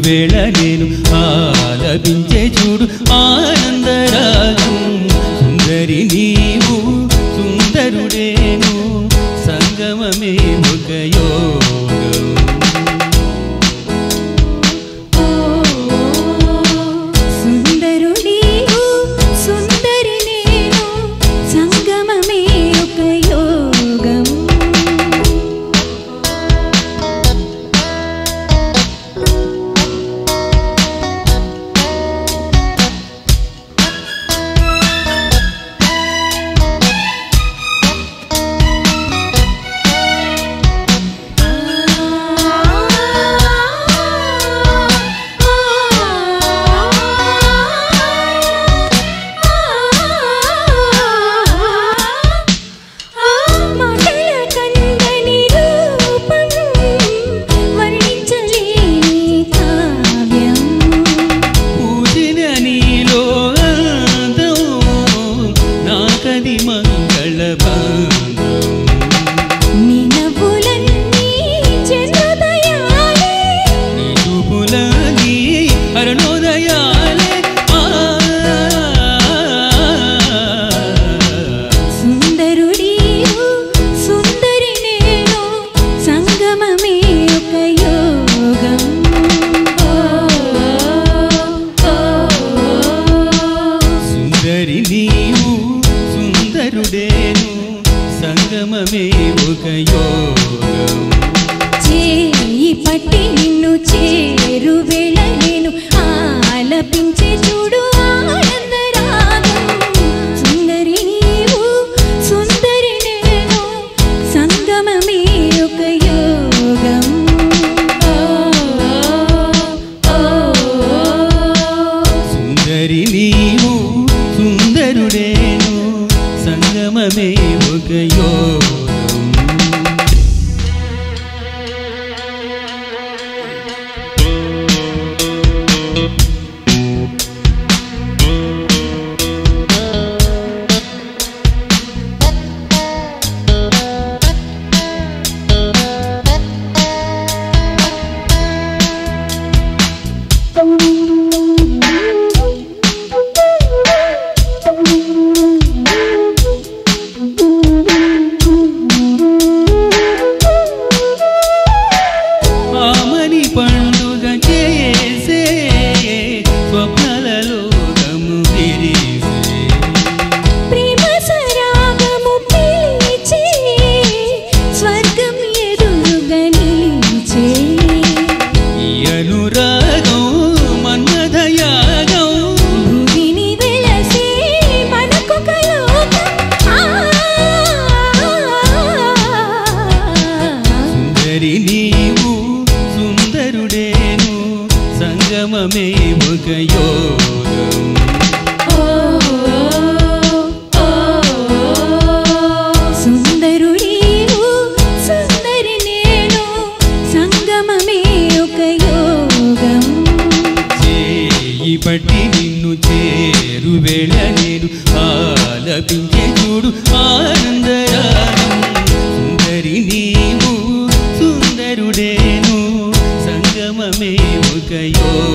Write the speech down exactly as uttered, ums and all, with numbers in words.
వేళ నేను ఆలపించే చూడు ఆనందరాగం సుందరి నీవు సుందరుడేను సంగమమే ఒక యోగం సంగమమే ఒక యోగం చేయి పట్టి నిన్ను చేరు వేళ నేను ఆలపించే చూడు ఆనందరాగం సుందరి నీవు సుందరి నేను సంగమమే ఒక యోగం సుందరి నీవు సుందరుడేను సంగమమే ఒక యోగం నీవు సుందరుడేను సంగమమే ఒక యోగం సుందరుడీవు సుందరి నేను సంగమమే ఒక యోగం చేయి పట్టి నిన్ను చేరు వేళ నేను ఆలపించే చూడు ఆనందరాగం సుందరి నీవు సుందరుడేను సంగమమే ఒక యోగం